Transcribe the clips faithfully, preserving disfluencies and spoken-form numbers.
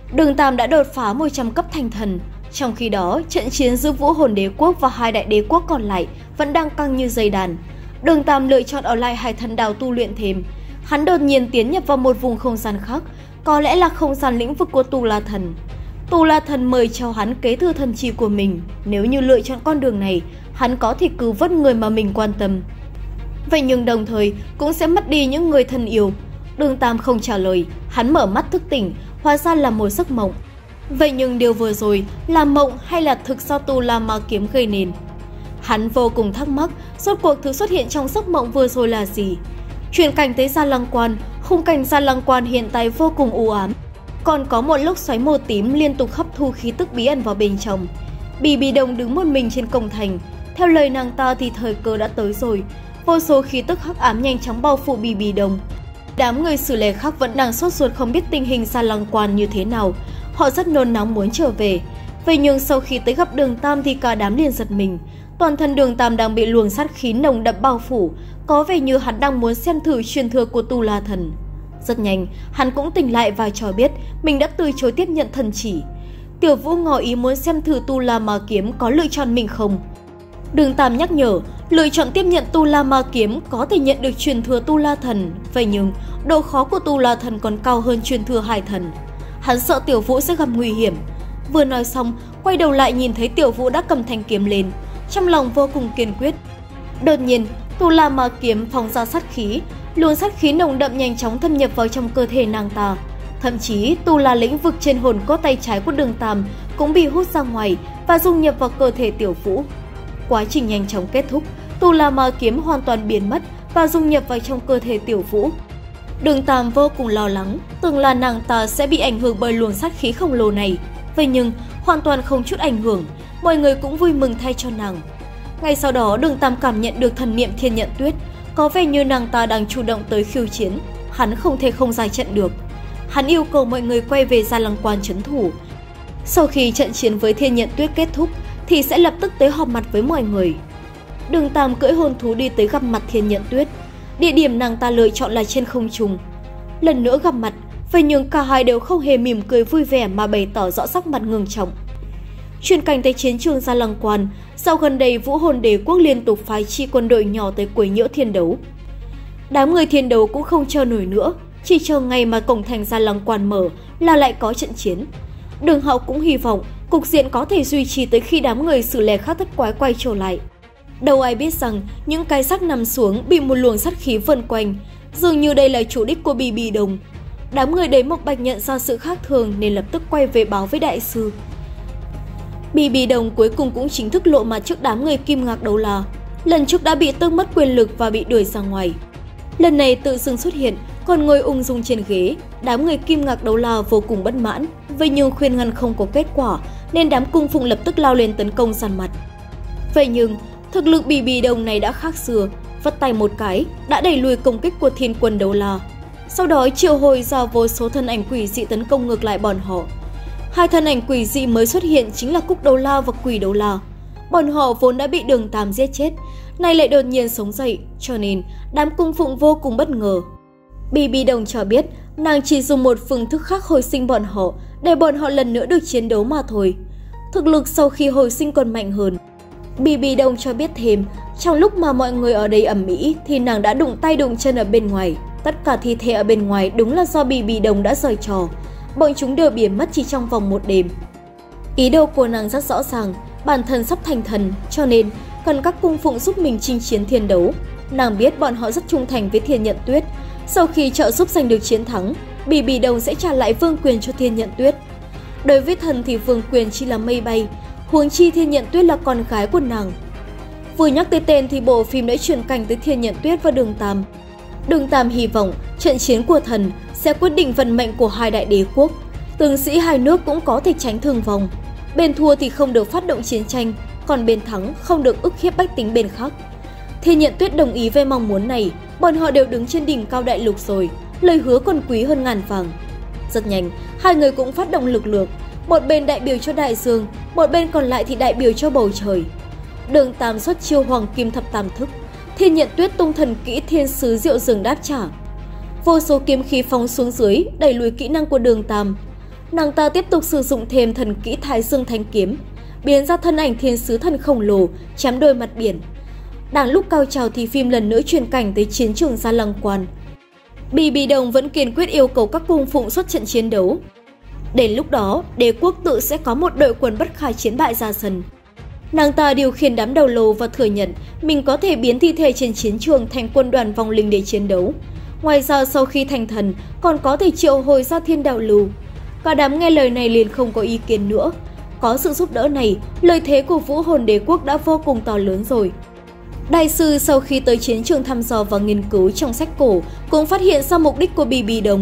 Đường Tam đã đột phá một trăm cấp thành thần. Trong khi đó, trận chiến giữa Vũ Hồn Đế Quốc và hai đại đế quốc còn lại vẫn đang căng như dây đàn. Đường Tam lựa chọn ở lại Hải Thần Đảo tu luyện thêm. Hắn đột nhiên tiến nhập vào một vùng không gian khác, có lẽ là không gian lĩnh vực của Tu La Thần. Tu La Thần mời cho hắn kế thừa thần chỉ của mình. Nếu như lựa chọn con đường này, hắn có thể cứu vớt người mà mình quan tâm. Vậy nhưng đồng thời cũng sẽ mất đi những người thân yêu. Đường Tam không trả lời, hắn mở mắt thức tỉnh, hóa ra là một giấc mộng. Vậy nhưng điều vừa rồi là mộng hay là thực do Tu La Ma Kiếm gây nên? Hắn vô cùng thắc mắc, rốt cuộc thứ xuất hiện trong giấc mộng vừa rồi là gì? Chuyển cảnh tới Gia Lăng Quan, khung cảnh Gia Lăng Quan hiện tại vô cùng u ám. Còn có một lốc xoáy màu tím liên tục hấp thu khí tức bí ẩn vào bên trong. Bì Bì Đồng đứng một mình trên cổng thành. Theo lời nàng ta thì thời cơ đã tới rồi. Vô số khí tức hắc ám nhanh chóng bao phủ Bì Bì Đồng. Đám người Sử Lệ khác vẫn đang sốt ruột không biết tình hình Gia Lăng Quan như thế nào. Họ rất nôn nóng muốn trở về. Vậy nhưng sau khi tới gặp Đường Tam thì cả đám liền giật mình. Toàn thân Đường Tam đang bị luồng sát khí nồng đậm bao phủ, có vẻ như hắn đang muốn xem thử truyền thừa của Tu La Thần. Rất nhanh, hắn cũng tỉnh lại và cho biết mình đã từ chối tiếp nhận thần chỉ. Tiểu Vũ ngỏ ý muốn xem thử Tu La Ma Kiếm có lựa chọn mình không. Đường Tam nhắc nhở, lựa chọn tiếp nhận Tu La Ma Kiếm có thể nhận được truyền thừa Tu La Thần, vậy nhưng độ khó của Tu La Thần còn cao hơn truyền thừa Hải Thần. Hắn sợ Tiểu Vũ sẽ gặp nguy hiểm. Vừa nói xong, quay đầu lại nhìn thấy Tiểu Vũ đã cầm thanh kiếm lên, trong lòng vô cùng kiên quyết. Đột nhiên, Tu La Ma Kiếm phóng ra sát khí, luồng sát khí nồng đậm nhanh chóng thâm nhập vào trong cơ thể nàng ta. Thậm chí, Tu La lĩnh vực trên hồn cốt tay trái của Đường Tam cũng bị hút ra ngoài và dung nhập vào cơ thể Tiểu Vũ. Quá trình nhanh chóng kết thúc, Tu La Ma Kiếm hoàn toàn biến mất và dung nhập vào trong cơ thể Tiểu Vũ. Đường Tam vô cùng lo lắng, tưởng là nàng ta sẽ bị ảnh hưởng bởi luồng sát khí khổng lồ này. Vậy nhưng, hoàn toàn không chút ảnh hưởng, mọi người cũng vui mừng thay cho nàng. Ngay sau đó, Đường Tam cảm nhận được thần niệm Thiên Nhận Tuyết, có vẻ như nàng ta đang chủ động tới khiêu chiến. Hắn không thể không ra trận được. Hắn yêu cầu mọi người quay về Gia Lăng Quan trấn thủ. Sau khi trận chiến với Thiên Nhận Tuyết kết thúc, thì sẽ lập tức tới họp mặt với mọi người. Đường Tam cưỡi hồn thú đi tới gặp mặt Thiên Nhận Tuyết. Địa điểm nàng ta lựa chọn là trên không trung. Lần nữa gặp mặt, vậy nhưng cả hai đều không hề mỉm cười vui vẻ mà bày tỏ rõ sắc mặt ngưng trọng. Chuyển cảnh tới chiến trường Gia Lăng Quan, sau gần đây Vũ Hồn Đế Quốc liên tục phái chi quân đội nhỏ tới quấy nhiễu thiên đấu. Đám người thiên đấu cũng không chờ nổi nữa, chỉ chờ ngày mà cổng thành Gia Lăng Quan mở là lại có trận chiến. Đường Hạo cũng hy vọng cục diện có thể duy trì tới khi đám người Sử Lệ khác thất quái quay trở lại. Đâu ai biết rằng những cái xác nằm xuống bị một luồng sát khí vần quanh, dường như đây là chủ đích của Bì Bì Đồng. Đám người Đế Mộc Bạch nhận ra sự khác thường nên lập tức quay về báo với đại sư. Bì Bì Đồng cuối cùng cũng chính thức lộ mặt trước đám người Kim Ngạc Đấu La. Lần trước đã bị tước mất quyền lực và bị đuổi ra ngoài. Lần này tự dưng xuất hiện, còn ngồi ung dung trên ghế. Đám người Kim Ngạc Đấu La vô cùng bất mãn, vậy nhưng khuyên ngăn không có kết quả, nên đám cung phụng lập tức lao lên tấn công dàn mặt. Vậy nhưng thực lực Bì Bì Đồng này đã khác xưa, vất tay một cái đã đẩy lùi công kích của Thiên Quân Đấu La. Sau đó triệu hồi ra vô số thân ảnh quỷ dị tấn công ngược lại bọn họ. Hai thân ảnh quỷ dị mới xuất hiện chính là Cúc Đấu La và Quỷ Đấu La. Bọn họ vốn đã bị Đường Tam giết chết, nay lại đột nhiên sống dậy, cho nên đám cung phụng vô cùng bất ngờ. Bì Bì Đồng cho biết nàng chỉ dùng một phương thức khác hồi sinh bọn họ để bọn họ lần nữa được chiến đấu mà thôi. Thực lực sau khi hồi sinh còn mạnh hơn. Bì Bì Đồng cho biết thêm, trong lúc mà mọi người ở đây ầm ĩ thì nàng đã đụng tay đụng chân ở bên ngoài. Tất cả thi thể ở bên ngoài đúng là do Bì Bì Đồng đã giở trò. Bọn chúng đều biến mất chỉ trong vòng một đêm. Ý đồ của nàng rất rõ ràng, bản thân sắp thành thần, cho nên cần các cung phụng giúp mình chinh chiến thiên đấu. Nàng biết bọn họ rất trung thành với Thiên Nhận Tuyết. Sau khi trợ giúp giành được chiến thắng, Bì Bì Đồng sẽ trả lại vương quyền cho Thiên Nhận Tuyết. Đối với thần thì vương quyền chỉ là mây bay, huống chi Thiên Nhận Tuyết là con gái của nàng. Vừa nhắc tới tên thì bộ phim đã chuyển cảnh tới Thiên Nhận Tuyết và Đường Tam. Đường Tam hy vọng trận chiến của thần sẽ quyết định vận mệnh của hai đại đế quốc. Tướng sĩ hai nước cũng có thể tránh thương vong. Bên thua thì không được phát động chiến tranh, còn bên thắng không được ức hiếp bách tính bên khác. Thiên Nhận Tuyết đồng ý với mong muốn này, bọn họ đều đứng trên đỉnh cao đại lục rồi, lời hứa còn quý hơn ngàn vàng. Rất nhanh, hai người cũng phát động lực lượng, một bên đại biểu cho đại dương, một bên còn lại thì đại biểu cho bầu trời. Đường Tam xuất chiêu Hoàng Kim Thập Tam Thức, Thiên Nhận Tuyết tung thần kỹ Thiên Sứ Diệu Dường đáp trả. Vô số kiếm khí phóng xuống dưới, đẩy lùi kỹ năng của Đường Tam. nàng ta tiếp tục sử dụng thêm thần kỹ Thái Dương Thánh Kiếm, biến ra thân ảnh thiên sứ thần khổng lồ chém đôi mặt biển. Đang lúc cao trào thì phim lần nữa chuyển cảnh tới chiến trường Gia Lăng Quan. Bì Bì Đồng vẫn kiên quyết yêu cầu các cung phụng xuất trận chiến đấu. Đến lúc đó, đế quốc tự sẽ có một đội quân bất khả chiến bại ra sân. Nàng ta điều khiển đám đầu lô và thừa nhận mình có thể biến thi thể trên chiến trường thành quân đoàn vong linh để chiến đấu. Ngoài ra sau khi thành thần còn có thể triệu hồi ra thiên đạo lưu. Cả đám nghe lời này liền không có ý kiến nữa. Có sự giúp đỡ này, lợi thế của Vũ Hồn Đế Quốc đã vô cùng to lớn rồi. Đại sư sau khi tới chiến trường thăm dò và nghiên cứu trong sách cổ cũng phát hiện ra mục đích của Bì Bì Đồng.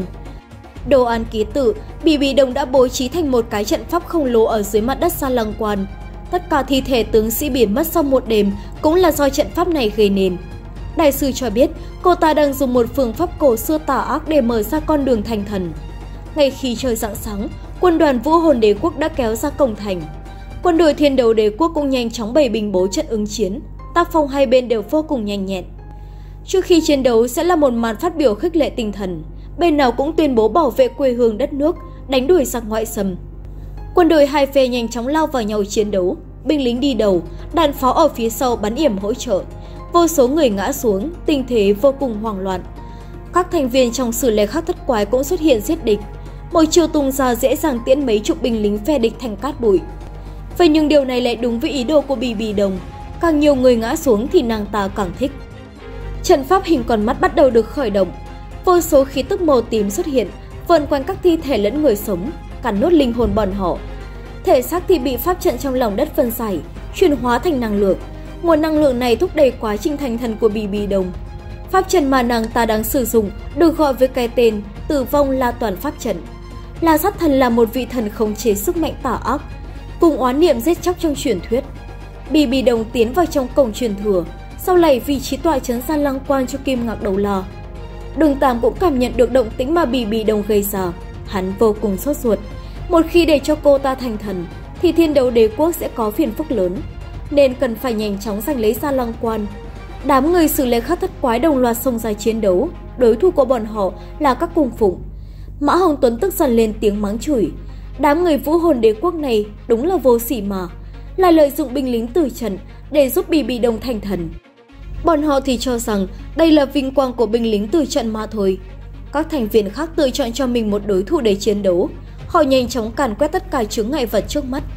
Đồ án ký tự, Bì Bì Đồng đã bố trí thành một cái trận pháp khổng lồ ở dưới mặt đất Gia Lăng Quan. Tất cả thi thể tướng sĩ biến mất sau một đêm cũng là do trận pháp này gây nên. Đại sư cho biết cô ta đang dùng một phương pháp cổ xưa tà ác để mở ra con đường thành thần. Ngay khi trời rạng sáng, quân đoàn Vũ Hồn Đế Quốc đã kéo ra cổng thành. Quân đội Thiên Đấu Đế Quốc cũng nhanh chóng bày binh bố trận ứng chiến. Tác phong hai bên đều vô cùng nhanh nhẹn. Trước khi chiến đấu sẽ là một màn phát biểu khích lệ tinh thần. Bên nào cũng tuyên bố bảo vệ quê hương đất nước, đánh đuổi giặc ngoại xâm. Quân đội hai phe nhanh chóng lao vào nhau chiến đấu. Binh lính đi đầu, đạn pháo ở phía sau bắn yểm hỗ trợ. Vô số người ngã xuống, tình thế vô cùng hoảng loạn. Các thành viên trong Sử Lê Khắc Thất Quái cũng xuất hiện giết địch. Một chiêu tung ra dễ dàng tiễn mấy chục binh lính phe địch thành cát bụi. Vậy nhưng điều này lại đúng với ý đồ của Bì Bì Đồng. Càng nhiều người ngã xuống thì nàng ta càng thích. Trận pháp hình con mắt bắt đầu được khởi động. Vô số khí tức màu tím xuất hiện, vờn quanh các thi thể lẫn người sống, cắn nuốt linh hồn bọn họ. Thể xác thì bị pháp trận trong lòng đất phân giải, chuyển hóa thành năng lượng. Nguồn năng lượng này thúc đẩy quá trình thành thần của Bì Bì Đồng. Pháp trận mà nàng ta đang sử dụng được gọi với cái tên Tử Vong La Toàn Pháp Trận. La Sát Thần là một vị thần khống chế sức mạnh tà ác, cùng oán niệm giết chóc trong truyền thuyết. Bì Bì Đồng tiến vào trong cổng truyền thừa, sau lầy vị trí tọa trấn Gia Lăng Quan cho Kim Ngạc Đầu La. Đường Tam cũng cảm nhận được động tĩnh mà Bì Bì Đồng gây ra, hắn vô cùng sốt ruột. Một khi để cho cô ta thành thần, thì Thiên Đấu Đế Quốc sẽ có phiền phức lớn, nên cần phải nhanh chóng giành lấy Gia Lăng Quan. Đám người Sử Lê Khắc Thất Quái đồng loạt xông ra chiến đấu, đối thủ của bọn họ là các cung phụng. Mã Hồng Tuấn tức giận lên tiếng mắng chửi, đám người Vũ Hồn Đế Quốc này đúng là vô sỉ mà, lại lợi dụng binh lính tử trận để giúp Bì Bì Đồng thành thần. Bọn họ thì cho rằng đây là vinh quang của binh lính tử trận mà thôi. Các thành viên khác tự chọn cho mình một đối thủ để chiến đấu, họ nhanh chóng càn quét tất cả chướng ngại vật trước mắt.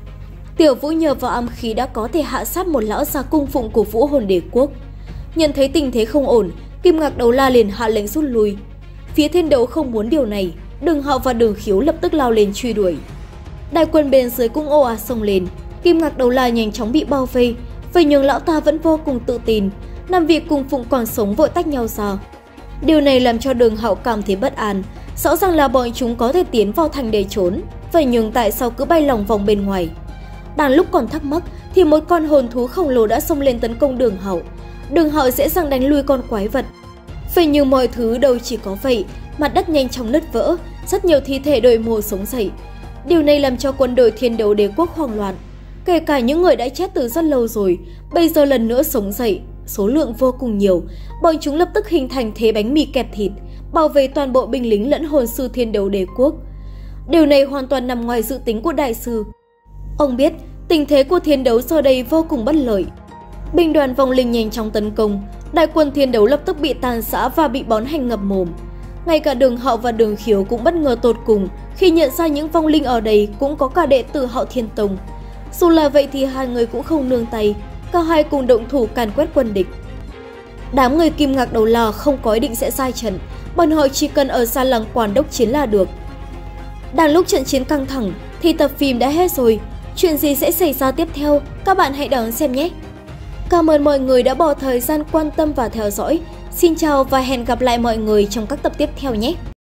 Tiểu Vũ nhờ vào âm khí đã có thể hạ sát một lão già cung phụng của Vũ Hồn Đế Quốc. Nhận thấy tình thế không ổn, Kim Ngạc Đầu La liền hạ lệnh rút lui. Phía Thiên Đấu không muốn điều này, Đường Hạo và Đường Khiếu lập tức lao lên truy đuổi. Đại quân bên dưới cũng ồ ạt xông lên, Kim Ngạc Đầu La nhanh chóng bị bao vây, vậy nhưng lão ta vẫn vô cùng tự tin. Năm vị cung phụng còn sống vội tách nhau ra. Điều này làm cho Đường Hạo cảm thấy bất an. Rõ ràng là bọn chúng có thể tiến vào thành để trốn, vậy nhưng tại sao cứ bay lòng vòng bên ngoài? Đang lúc còn thắc mắc thì một con hồn thú khổng lồ đã xông lên tấn công Đường Hạo. Đường Hạo dễ dàng đánh lui con quái vật. Vậy nhưng mọi thứ đâu chỉ có vậy, mặt đất nhanh chóng nứt vỡ, rất nhiều thi thể đồi mồ sống dậy. Điều này làm cho quân đội Thiên Đấu Đế Quốc hoang loạn. Kể cả những người đã chết từ rất lâu rồi, bây giờ lần nữa sống dậy, số lượng vô cùng nhiều. Bọn chúng lập tức hình thành thế bánh mì kẹp thịt, bảo vệ toàn bộ binh lính lẫn hồn sư Thiên Đấu Đế Quốc. Điều này hoàn toàn nằm ngoài dự tính của đại sư. Ông biết tình thế của Thiên Đấu giờ đây vô cùng bất lợi. Binh đoàn vong linh nhanh chóng tấn công, đại quân Thiên Đấu lập tức bị tàn rã và bị bón hành ngập mồm. Ngay cả Đường Hạo và Đường Khiếu cũng bất ngờ tột cùng khi nhận ra những vong linh ở đây cũng có cả đệ tử Hạo Thiên Tông. Dù là vậy thì hai người cũng không nương tay, cả hai cùng động thủ càn quét quân địch. Đám người Kim Ngạc Đầu La không có ý định sẽ sai trận, bọn họ chỉ cần ở Gia Lăng Quan đốc chiến là được. Đang lúc trận chiến căng thẳng thì tập phim đã hết rồi, chuyện gì sẽ xảy ra tiếp theo các bạn hãy đón xem nhé. Cảm ơn mọi người đã bỏ thời gian quan tâm và theo dõi. Xin chào và hẹn gặp lại mọi người trong các tập tiếp theo nhé.